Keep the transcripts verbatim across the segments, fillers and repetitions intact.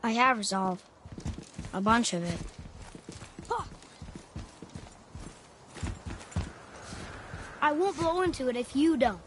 I have resolve. A bunch of it. I won't blow into it if you don't.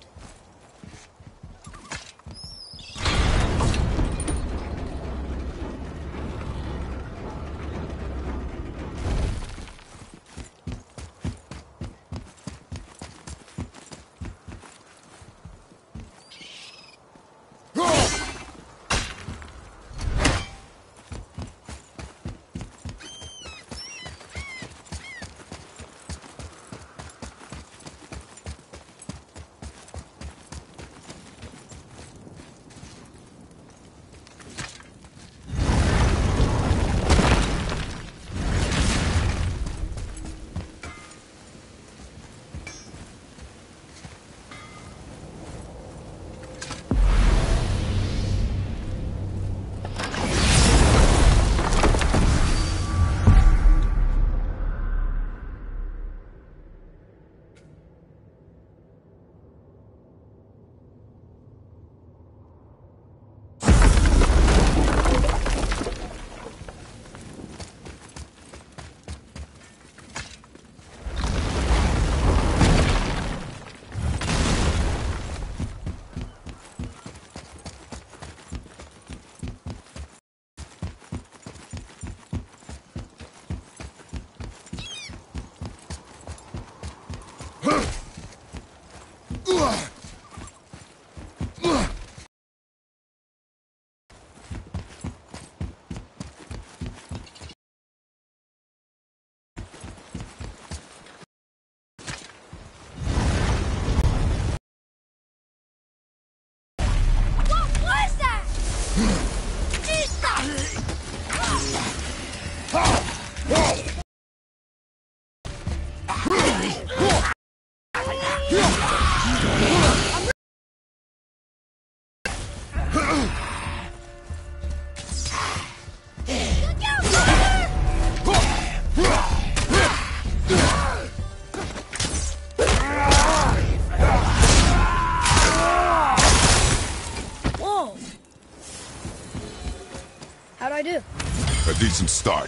How'd I do? A decent start.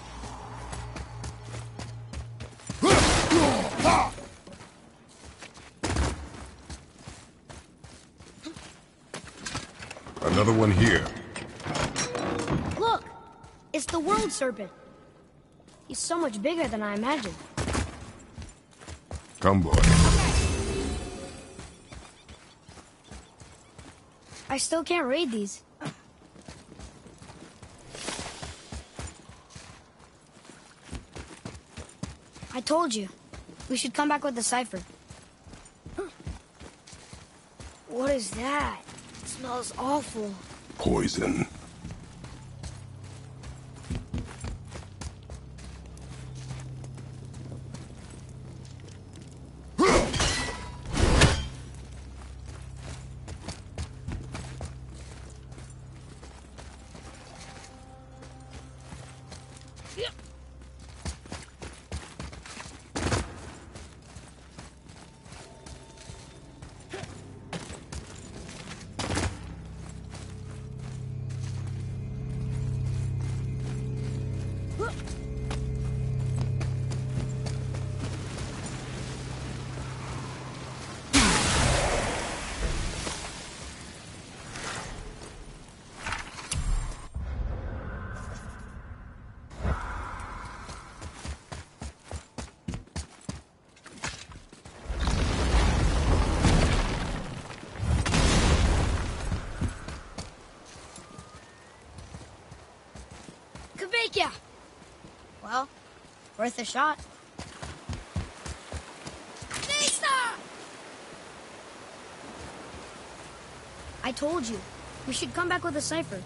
Another one here. Look! It's the World Serpent. He's so much bigger than I imagined. Come, boy. I still can't read these. I told you. We should come back with the cipher. What is that? It smells awful. Poison. Yeah. Well, worth a shot. Nista! I told you. We should come back with a cipher.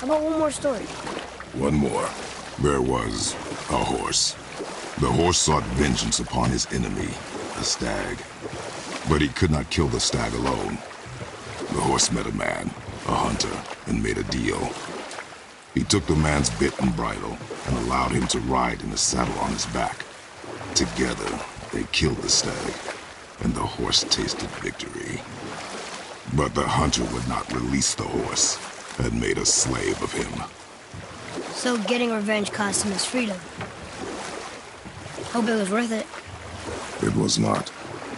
How about one more story? One more. There was a horse. The horse sought vengeance upon his enemy, a stag. But he could not kill the stag alone. The horse met a man, a hunter, and made a deal. He took the man's bit and bridle and allowed him to ride in a saddle on his back. Together, they killed the stag, and the horse tasted victory. But the hunter would not release the horse, and made a slave of him. So getting revenge cost him his freedom. Hope it was worth it. It was not.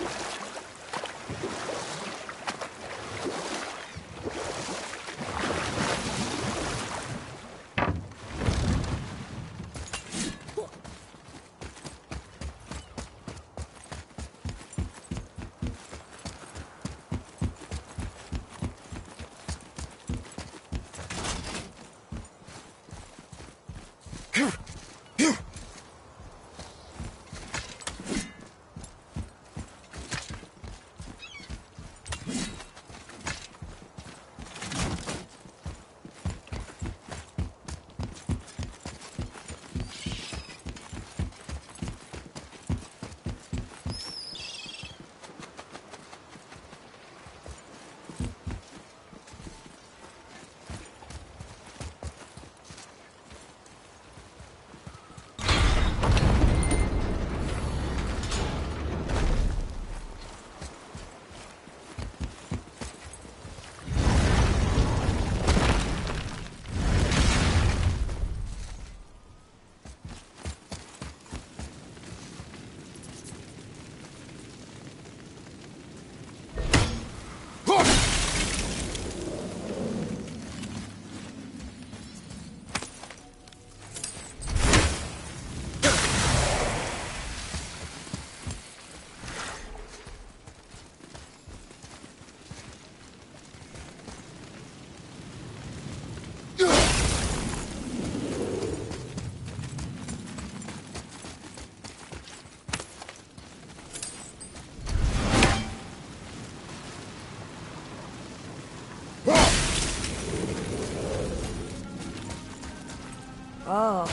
Oh.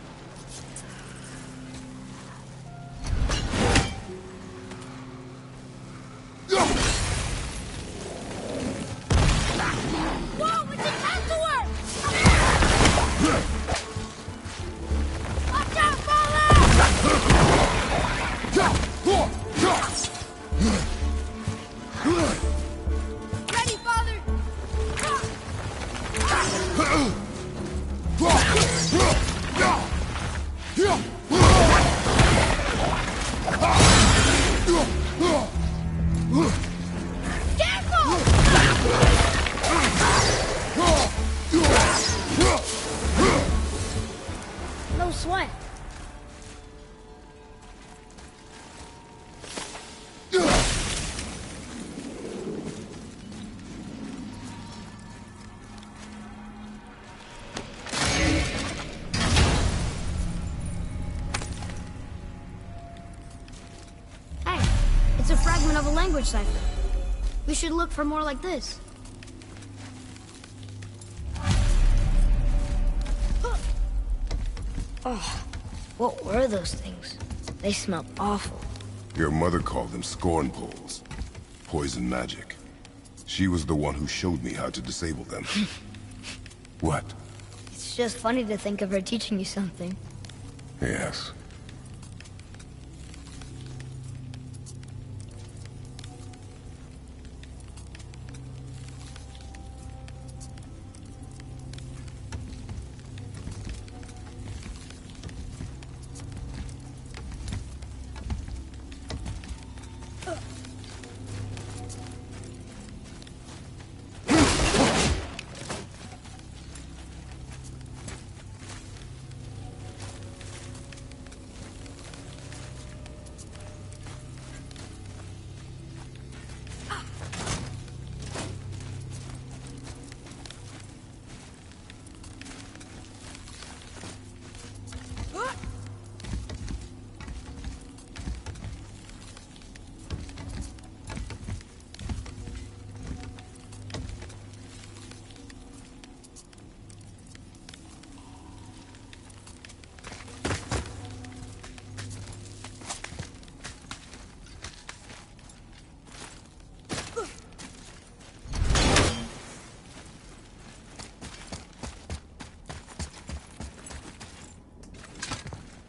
Whoa, it's an Azor! Watch out, Ready, father! No sweat. Hey, it's a fragment of a language cipher. We should look for more like this. Oh, what were those things? They smelled awful. Your mother called them scorn poles. Poison magic. She was the one who showed me how to disable them. What? It's just funny to think of her teaching you something. Yes.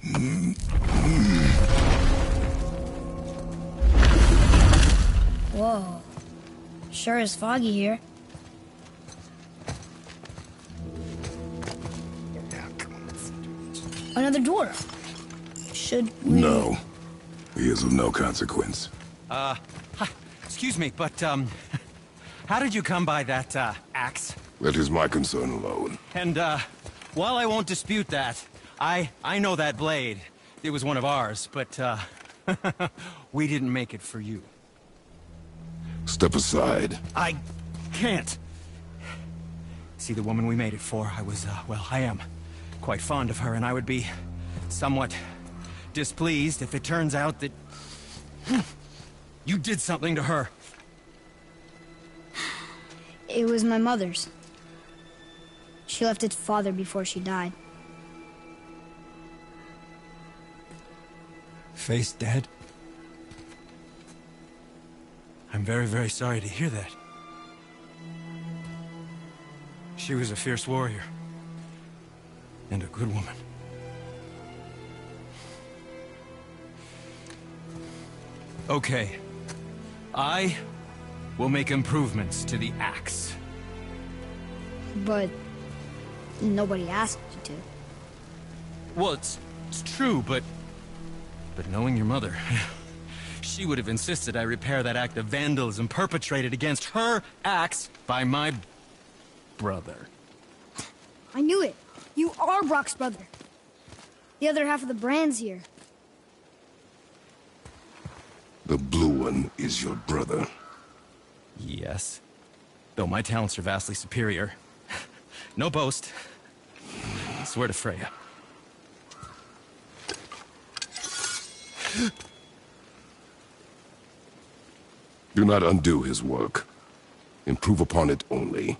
Whoa. Sure is foggy here. Another dwarf. Should we... No. He is of no consequence. Uh, huh, excuse me, but, um, how did you come by that, uh, axe? That is my concern alone. And, uh, while I won't dispute that, I, I know that blade. It was one of ours, but, uh, we didn't make it for you. Step aside. I can't. See, the woman we made it for, I was, uh, well, I am quite fond of her, and I would be somewhat displeased if it turns out that you did something to her. It was my mother's. She left its father before she died. Face dead? I'm very, very sorry to hear that. She was a fierce warrior. And a good woman. Okay. I will make improvements to the axe. But nobody asked you to. Well, it's, it's true, but... But knowing your mother... She would have insisted I repair that act of vandalism perpetrated against her axe by my... brother. I knew it. You are Brock's brother. The other half of the brand's here. The blue one is your brother. Yes. Though my talents are vastly superior. No boast. I swear to Freya. Do not undo his work. Improve upon it only.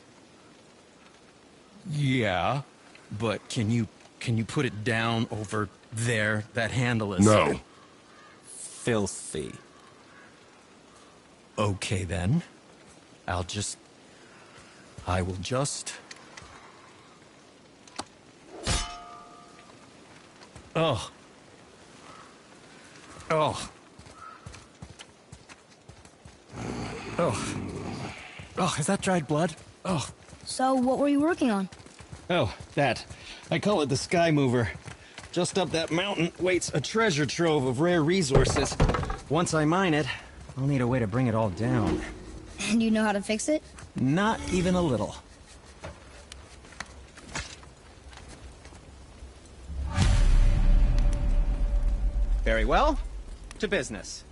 Yeah, but can you... can you put it down over there? That handle is... No. Filthy. Okay, then. I'll just... I will just... Oh. Oh. Oh. Oh, is that dried blood? Oh. So, what were you working on? Oh, that. I call it the Sky Mover. Just up that mountain waits a treasure trove of rare resources. Once I mine it, I'll need a way to bring it all down. And you know how to fix it? Not even a little. Very well. To business.